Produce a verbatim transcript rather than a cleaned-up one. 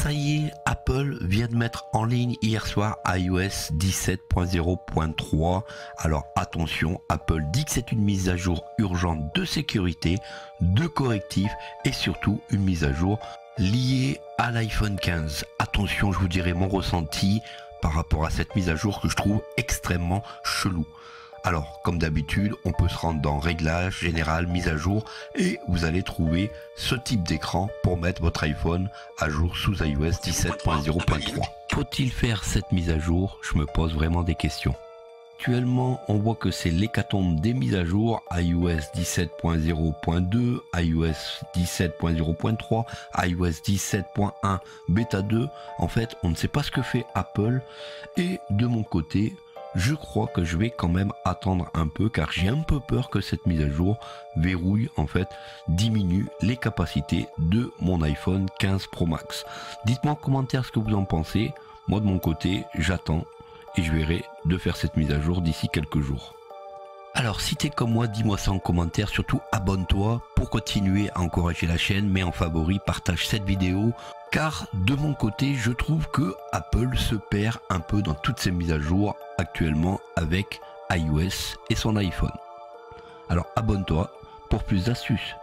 Ça y est, Apple vient de mettre en ligne hier soir iOS dix-sept point zéro point trois. Alors attention, Apple dit que c'est une mise à jour urgente de sécurité, de correctifs et surtout une mise à jour liée à l'iPhone quinze. Attention, je vous dirai mon ressenti par rapport à cette mise à jour que je trouve extrêmement chelou. Alors, comme d'habitude, on peut se rendre dans Réglages, Général, Mise à jour et vous allez trouver ce type d'écran pour mettre votre iPhone à jour sous iOS dix-sept point zéro point trois. Faut-il faire cette mise à jour? Je me pose vraiment des questions. Actuellement, on voit que c'est l'hécatombe des mises à jour, iOS dix-sept point zéro point deux, iOS dix-sept point zéro point trois, iOS dix-sept point un, Bêta deux. En fait, on ne sait pas ce que fait Apple et de mon côté, je crois que je vais quand même attendre un peu car j'ai un peu peur que cette mise à jour verrouille, en fait, diminue les capacités de mon iPhone quinze Pro Max. Dites-moi en commentaire ce que vous en pensez. Moi de mon côté, j'attends et je verrai de faire cette mise à jour d'ici quelques jours. Alors si t'es comme moi, dis-moi ça en commentaire, surtout abonne-toi pour continuer à encourager la chaîne, mets en favori, partage cette vidéo, car de mon côté je trouve que Apple se perd un peu dans toutes ces mises à jour actuellement avec iOS et son iPhone. Alors abonne-toi pour plus d'astuces.